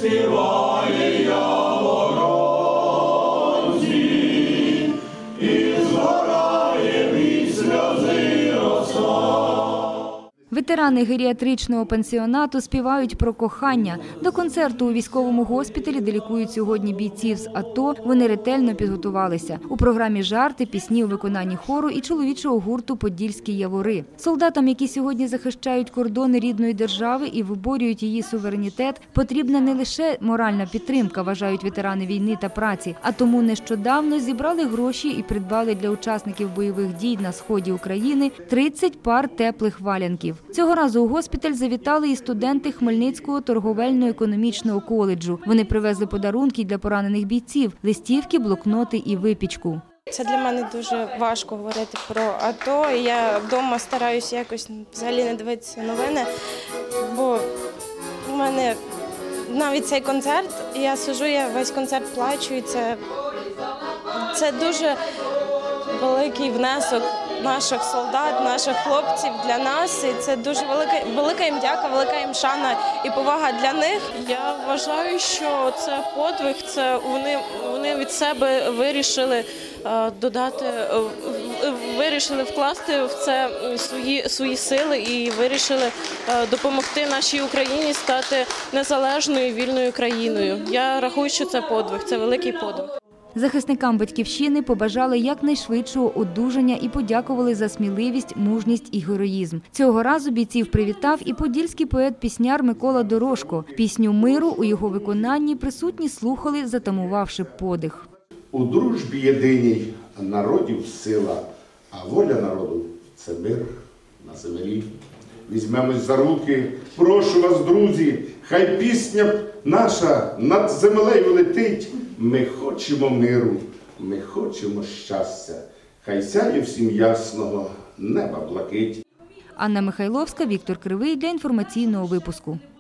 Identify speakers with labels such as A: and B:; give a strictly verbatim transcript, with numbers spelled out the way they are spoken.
A: співає яворонці, і згорає від сльози роса.
B: Ветерани геріатричного пансіонату співають про кохання. До концерту у військовому госпіталі, де лікують сьогодні бійців з АТО, вони ретельно підготувалися. У програмі жарти, пісні у виконанні хору і чоловічого гурту «Подільські явори». Солдатам, які сьогодні захищають кордони рідної держави і виборюють її суверенітет, потрібна не лише моральна підтримка, вважають ветерани війни та праці, а тому нещодавно зібрали гроші і придбали для учасників бойових дій на сході України тридцять пар теплих валянків. Цього разу у госпіталь завітали і студенти Хмельницького торговельно-економічного коледжу. Вони привезли подарунки для поранених бійців – листівки, блокноти і випічку.
C: Це для мене дуже важко говорити про АТО. Я вдома стараюся якось взагалі не дивитися новини, бо в мене навіть цей концерт, я сиджу, я весь концерт плачу, і це, це дуже великий внесок наших солдат, наших хлопців для нас. І це дуже велика, велика їм дяка, велика їм шана і повага для них.
D: Я вважаю, що це подвиг, це вони, вони від себе вирішили додати, вирішили вкласти в це свої, свої сили і вирішили допомогти нашій Україні стати незалежною, вільною країною. Я рахую, що це подвиг, це великий подвиг.
B: Захисникам Батьківщини побажали якнайшвидшого одужання і подякували за сміливість, мужність і героїзм. Цього разу бійців привітав і подільський поет-пісняр Микола Дорошко. Пісню «Миру» у його виконанні присутні слухали, затамувавши подих.
E: У дружбі єдиній народів сила, а воля народу – це мир на землі. Візьмемось за руки, прошу вас, друзі, хай пісня наша над землею летить. Ми хочемо миру, ми хочемо щастя, хай сяє всім ясного неба блакить.
B: Анна Михайловська, Віктор Кривий для інформаційного випуску.